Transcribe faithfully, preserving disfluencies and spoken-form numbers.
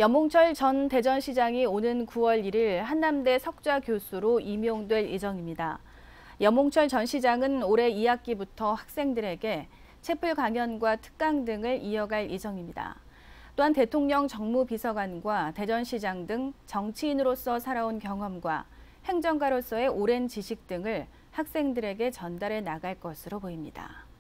염홍철 전 대전시장이 오는 구월 일일 한남대 석좌 교수로 임용될 예정입니다. 염홍철 전 시장은 올해 이 학기부터 학생들에게 채플 강연과 특강 등을 이어갈 예정입니다. 또한 대통령 정무비서관과 대전시장 등 정치인으로서 살아온 경험과 행정가로서의 오랜 지식 등을 학생들에게 전달해 나갈 것으로 보입니다.